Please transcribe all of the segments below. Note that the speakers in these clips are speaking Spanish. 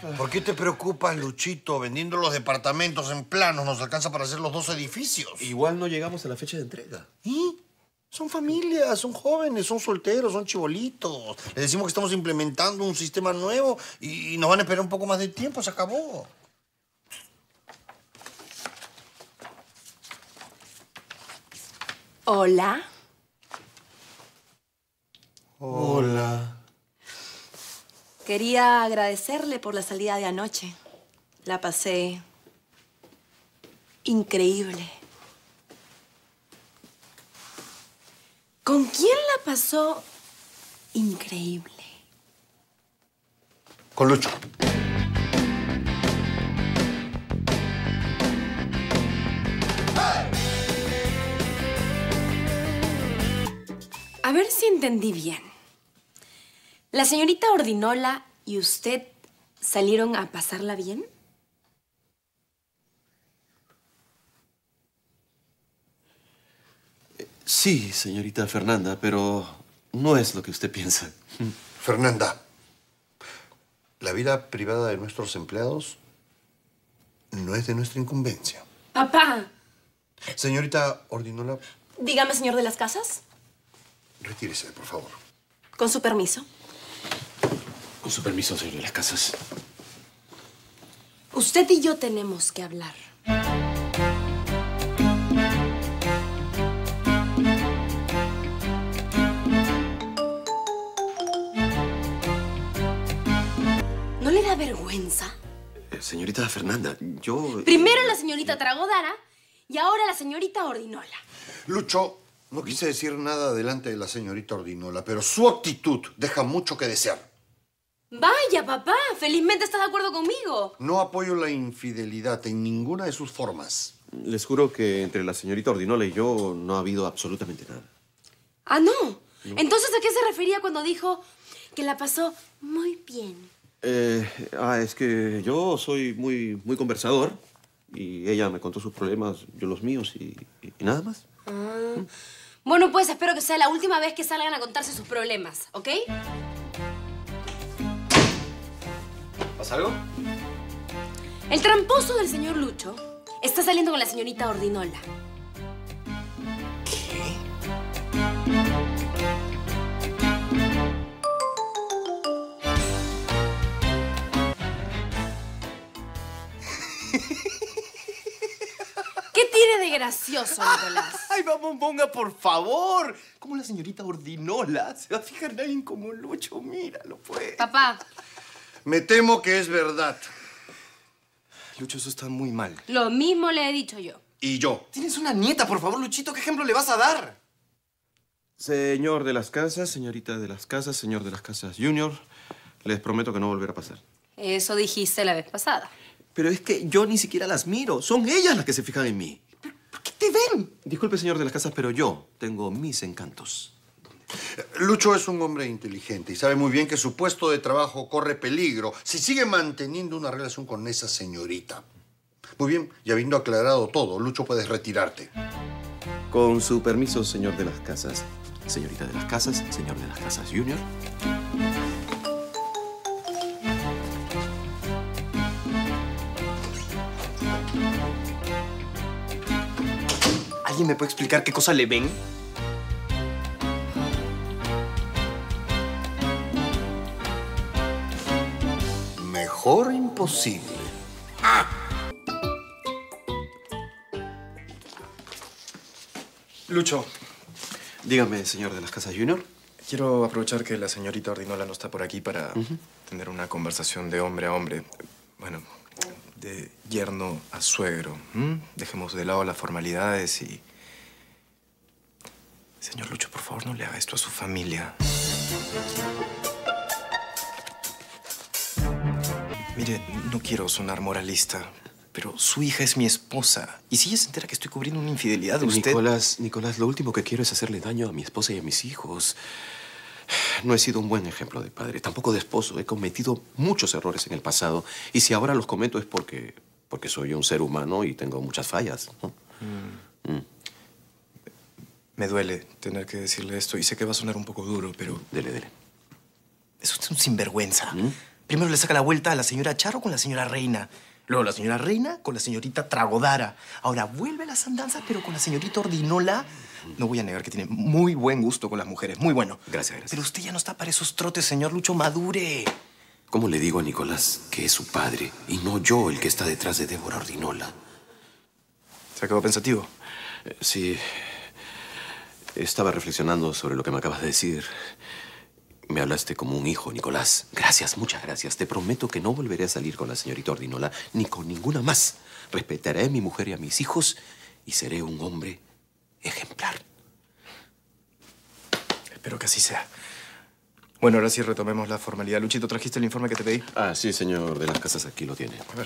¿Por qué te preocupas, Luchito? Vendiendo los departamentos en planos nos alcanza para hacer los 2 edificios. Igual no llegamos a la fecha de entrega. ¿Y? Son familias, son jóvenes, son solteros, son chibolitos. Les decimos que estamos implementando un sistema nuevo y nos van a esperar un poco más de tiempo. Se acabó. Hola. Hola. Quería agradecerle por la salida de anoche. La pasé increíble. ¿Con quién la pasó increíble? Con Lucho. A ver si entendí bien. ¿La señorita Ordinola y usted salieron a pasarla bien? Sí, señorita Fernanda, pero no es lo que usted piensa. Fernanda, la vida privada de nuestros empleados no es de nuestra incumbencia. Papá. Señorita Ordinola, Dígame, señor de las casas. retírese, por favor. Con su permiso. Con su permiso, señor de las casas. Usted y yo tenemos que hablar. ¿No le da vergüenza? Señorita Fernanda, yo... Primero la señorita Tragodara y ahora la señorita Ordinola. Lucho, no quise decir nada delante de la señorita Ordinola, pero su actitud deja mucho que desear. Vaya, papá, felizmente está de acuerdo conmigo. No apoyo la infidelidad en ninguna de sus formas. Les juro que entre la señorita Ordinola y yo no ha habido absolutamente nada. Ah, ¿no? Entonces, ¿a qué se refería cuando dijo que la pasó muy bien? Es que yo soy muy conversador y ella me contó sus problemas, yo los míos y nada más. Bueno, pues espero que sea la última vez que salgan a contarse sus problemas, ¿ok? ¿Pasa algo? El tramposo del señor Lucho está saliendo con la señorita Ordinola. ¿Qué tiene de gracioso, Nicolás? Ay, vamos, ponga, por favor. ¿Cómo la señorita Ordinola se va a fijar en alguien como Lucho? Míralo, pues. Papá, Me temo que es verdad. Lucho, eso está muy mal. lo mismo le he dicho yo. Y yo. Tienes una nieta, por favor, Luchito. ¿Qué ejemplo le vas a dar? Señor de las casas, señorita de las casas, señor de las casas junior, les prometo que no volverá a pasar. Eso dijiste la vez pasada. Pero es que yo ni siquiera las miro. Son ellas las que se fijan en mí. ¿Por qué te ven? Disculpe, señor de las casas, pero yo tengo mis encantos. Lucho es un hombre inteligente y sabe muy bien que su puesto de trabajo corre peligro si sigue manteniendo una relación con esa señorita. Muy bien, y habiendo aclarado todo, Lucho, puedes retirarte. Con su permiso, señor de las casas, señorita de las casas, señor de las casas junior. ¿Alguien me puede explicar qué cosa le ven? Mejor imposible. Lucho, Dígame, señor de las casas junior. quiero aprovechar que la señorita Ordinola no está por aquí para tener una conversación de hombre a hombre. Bueno, de yerno a suegro. Dejemos de lado las formalidades y... Señor Lucho, por favor, no le haga esto a su familia. Mire, no quiero sonar moralista, pero su hija es mi esposa. Y si ella se entera que estoy cubriendo una infidelidad de usted... Nicolás, lo último que quiero es hacerle daño a mi esposa y a mis hijos. No he sido un buen ejemplo de padre, tampoco de esposo. He cometido muchos errores en el pasado. Y si ahora los cometo es porque soy un ser humano y tengo muchas fallas, ¿no? Me duele tener que decirle esto y sé que va a sonar un poco duro, pero... Dele. Es usted un sinvergüenza. Primero le saca la vuelta a la señora Charo con la señora Reina. Luego la señora Reina con la señorita Tragodara. Ahora vuelve a las andanzas, pero con la señorita Ordinola. No voy a negar que tiene muy buen gusto con las mujeres. Muy bueno. Gracias, gracias. Pero usted ya no está para esos trotes, señor Lucho. Madure. ¿Cómo le digo a Nicolás que es su padre y no yo el que está detrás de Débora Ordinola? ¿Se quedó pensativo? Sí. Estaba reflexionando sobre lo que me acabas de decir. Me hablaste como un hijo, Nicolás. Gracias, muchas gracias. Te prometo que no volveré a salir con la señorita Ordinola ni con ninguna más. Respetaré a mi mujer y a mis hijos y seré un hombre ejemplar. Espero que así sea. Bueno, ahora sí retomemos la formalidad. Luchito, ¿trajiste el informe que te pedí? Ah, sí, señor de las casas, aquí lo tiene. A ver.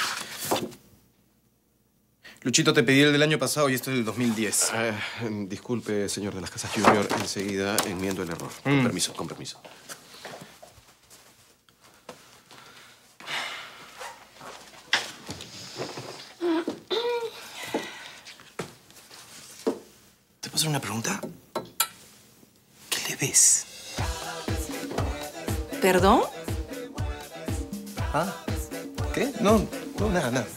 Luchito, te pedí el del año pasado y esto es del 2010. Disculpe, señor de las casas Junior, enseguida enmiendo el error. Con permiso, con permiso. ¿Te puedo hacer una pregunta? ¿Qué le ves? ¿Perdón? ¿Ah? ¿Qué? No, nada, nada.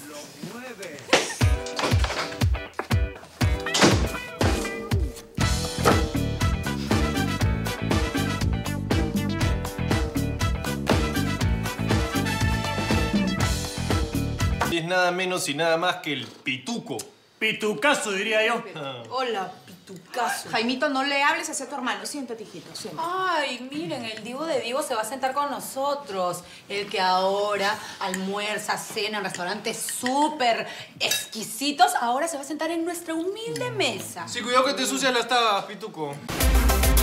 Es nada menos y nada más que el pituco. Pitucazo, diría yo. Hola, pitucazo. Jaimito, no le hables hacia tu hermano. Siéntate, hijito, siéntate. Ay, miren, el divo de Divo se va a sentar con nosotros. El que ahora almuerza, cena en restaurantes súper exquisitos, ahora se va a sentar en nuestra humilde mesa. Sí, cuidado que te ensucias las tabas, pituco.